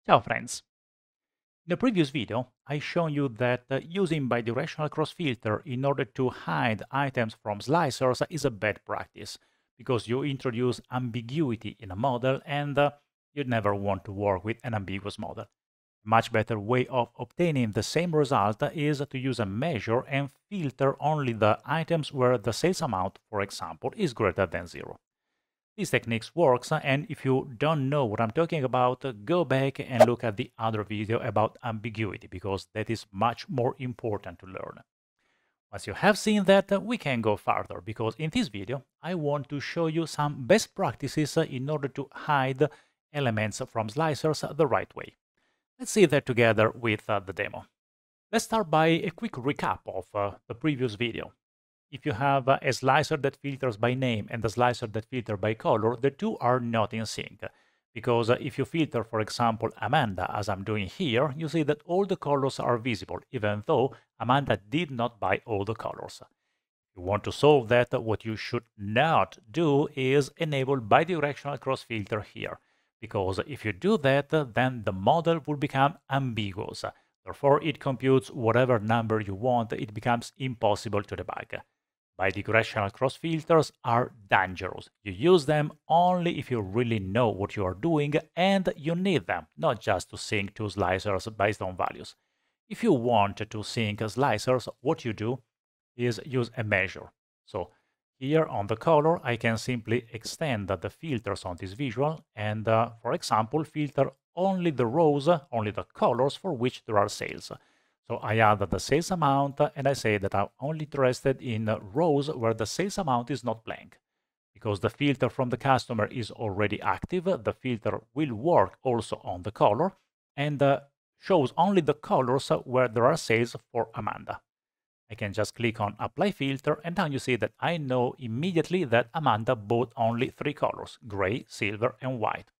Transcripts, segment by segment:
Ciao friends! In the previous video, I shown you that using bidirectional cross-filter in order to hide items from slicers is a bad practice because you introduce ambiguity in a model and you never want to work with an ambiguous model. A much better way of obtaining the same result is to use a measure and filter only the items where the sales amount, for example, is greater than 0. These techniques works, and if you don't know what I'm talking about, go back and look at the other video about ambiguity, because that is much more important to learn. Once you have seen that, we can go further, because in this video, I want to show you some best practices in order to hide elements from slicers the right way. Let's see that together with the demo. Let's start by a quick recap of the previous video. If you have a slicer that filters by name and a slicer that filters by color, the two are not in sync. Because if you filter, for example, Amanda, as I'm doing here, you see that all the colors are visible, even though Amanda did not buy all the colors. If you want to solve that, what you should not do is enable bidirectional cross-filter here. Because if you do that, then the model will become ambiguous. Therefore, it computes whatever number you want. It becomes impossible to debug. Bidirectional cross-filters are dangerous. You use them only if you really know what you are doing and you need them, not just to sync two slicers based on values. If you want to sync slicers, what you do is use a measure. So here on the color, I can simply extend the filters on this visual and, for example, filter only the rows, only the colors for which there are sales. So I add the sales amount and I say that I'm only interested in rows where the sales amount is not blank. Because the filter from the customer is already active, the filter will work also on the color and shows only the colors where there are sales for Amanda. I can just click on Apply Filter and now you see that I know immediately that Amanda bought only 3 colors, gray, silver and white.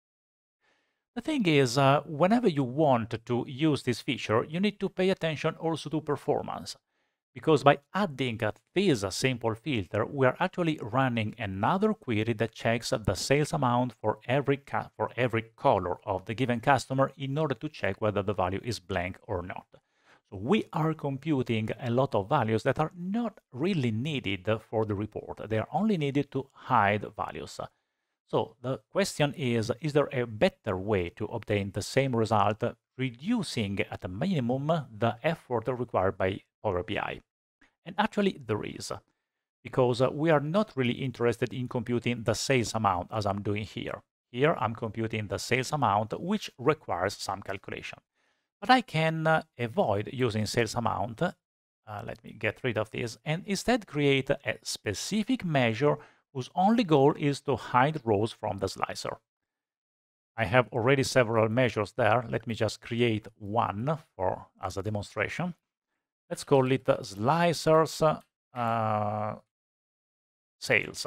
The thing is, whenever you want to use this feature, you need to pay attention also to performance. Because by adding this simple filter, we are actually running another query that checks the sales amount for every color of the given customer in order to check whether the value is blank or not. So we are computing a lot of values that are not really needed for the report. They are only needed to hide values. So the question is there a better way to obtain the same result, reducing at a minimum the effort required by Power BI? And actually there is, because we are not really interested in computing the sales amount as I'm doing here. Here I'm computing the sales amount, which requires some calculation. But I can avoid using sales amount. Let me get rid of this and instead create a specific measure whose only goal is to hide rows from the slicer. I have already several measures there. Let me just create one as a demonstration. Let's call it slicers sales.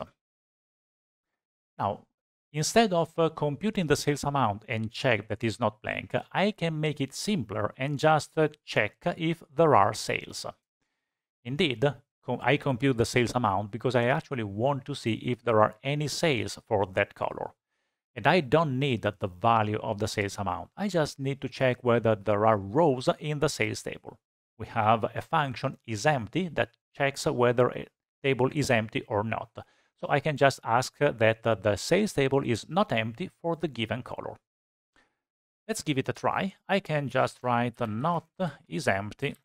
Now, instead of computing the sales amount and check that is not blank, I can make it simpler and just check if there are sales. Indeed, I compute the sales amount because I actually want to see if there are any sales for that color. And I don't need the value of the sales amount. I just need to check whether there are rows in the sales table. We have a function IsEmpty that checks whether a table is empty or not. So I can just ask that the sales table is not empty for the given color. Let's give it a try. I can just write not IsEmpty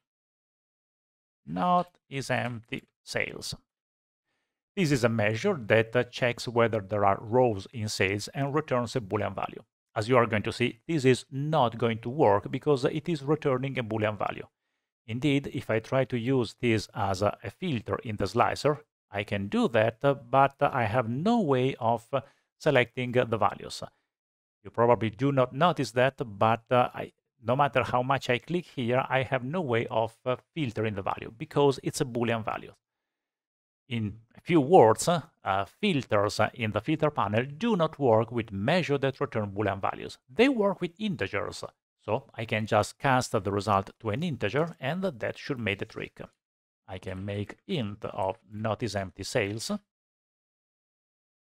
sales. This is a measure that checks whether there are rows in sales and returns a Boolean value. As you are going to see, this is not going to work because it is returning a Boolean value. Indeed, if I try to use this as a filter in the slicer, I can do that, but I have no way of selecting the values. You probably do not notice that, but no matter how much I click here, I have no way of filtering the value because it's a Boolean value. In a few words, filters in the filter panel do not work with measures that return Boolean values. They work with integers. So I can just cast the result to an integer and that should make the trick. I can make int of not IsEmpty sales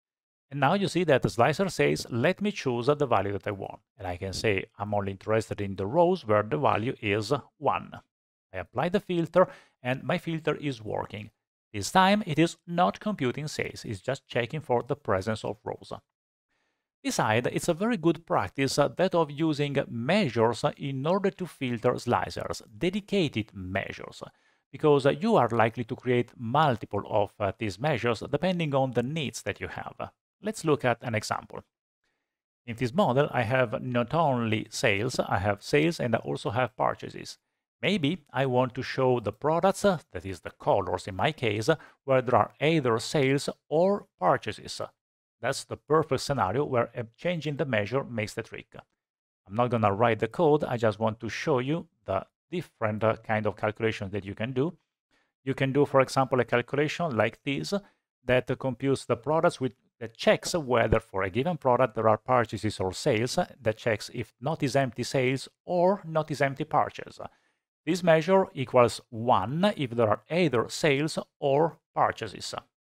And now you see that the slicer says, let me choose the value that I want. And I can say, I'm only interested in the rows where the value is 1. I apply the filter, and my filter is working. This time, it is not computing sales. It's just checking for the presence of rows. Besides, it's a very good practice that of using measures in order to filter slicers, dedicated measures, because you are likely to create multiple of these measures depending on the needs that you have. Let's look at an example. In this model, I have not only sales, I have sales and I also have purchases. Maybe I want to show the products, that is the colors in my case, where there are either sales or purchases. That's the perfect scenario where changing the measure makes the trick. I'm not going to write the code, I just want to show you the different kind of calculations that you can do. You can do, for example, a calculation like this that computes the products that checks whether for a given product there are purchases or sales, that checks if not is empty sales or not is empty purchase. This measure equals 1 if there are either sales or purchases.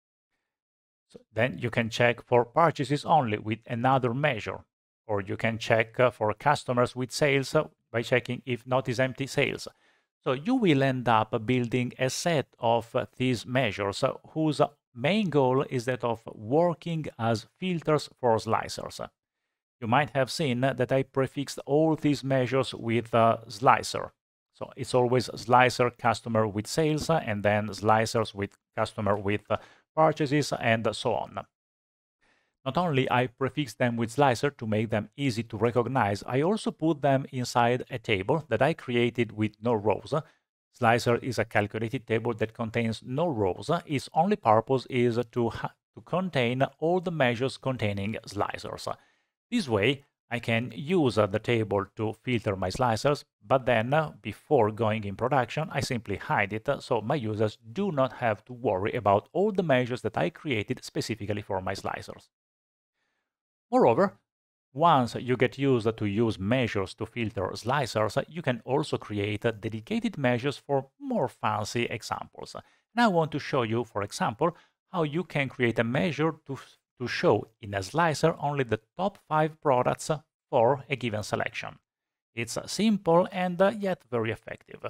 So then you can check for purchases only with another measure, or you can check for customers with sales by checking if not is empty sales. So you will end up building a set of these measures whose main goal is that of working as filters for slicers. You might have seen that I prefixed all these measures with slicer. So it's always slicer customer with sales and then slicers with customer with purchases and so on. Not only I prefix them with slicer to make them easy to recognize, I also put them inside a table that I created with no rows. Slicer is a calculated table that contains no rows. Its only purpose is to contain all the measures containing slicers. This way, I can use the table to filter my slicers, but then before going in production, I simply hide it so my users do not have to worry about all the measures that I created specifically for my slicers. Moreover, once you get used to use measures to filter slicers, you can also create dedicated measures for more fancy examples. And I want to show you, for example, how you can create a measure to show in a slicer only the top 5 products for a given selection. It's simple and yet very effective.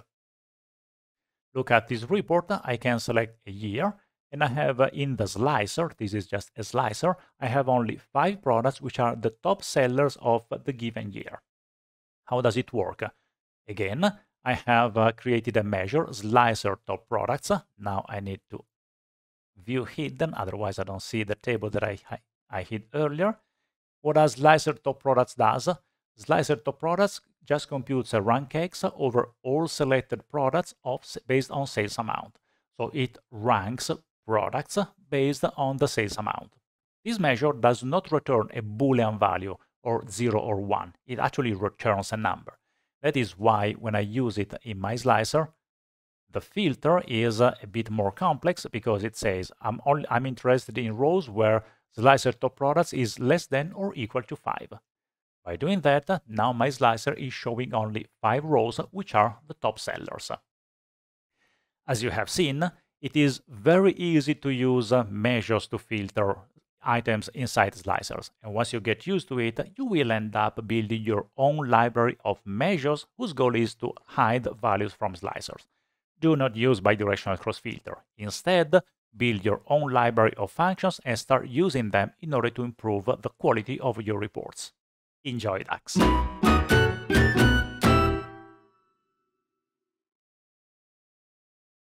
Look at this report. I can select a year, and I have in the slicer, this is just a slicer, I have only 5 products which are the top sellers of the given year. How does it work? Again, I have created a measure, slicer top products. Now I need to view hidden, otherwise I don't see the table that I hid earlier. What does slicer top products does? Slicer top products just computes a rank X over all selected products based on sales amount. So it ranks products based on the sales amount. This measure does not return a Boolean value or 0 or 1. It actually returns a number. That is why when I use it in my slicer, the filter is a bit more complex because it says I'm interested in rows where slicer top products is less than or equal to 5. By doing that, now my slicer is showing only 5 rows, which are the top sellers. As you have seen, it is very easy to use measures to filter items inside slicers. And once you get used to it, you will end up building your own library of measures whose goal is to hide values from slicers. Do not use bidirectional cross-filter. Instead, build your own library of functions and start using them in order to improve the quality of your reports. Enjoy DAX!